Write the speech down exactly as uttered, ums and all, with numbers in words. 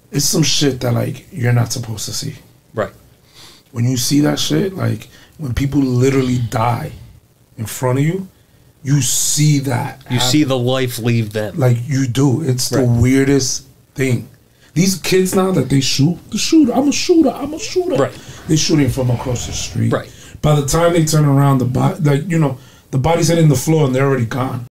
it's some shit that like you're not supposed to see. Right. When you see that shit, like when people literally die in front of you, you see that. You happen. see the life leave them. Like you do. It's right. the weirdest thing. These kids now that they shoot, the shooter, I'm a shooter, I'm a shooter. Right. They're shooting from across the street. Right. By the time they turn around, the body, like, you know, the body's hitting the floor and they're already gone.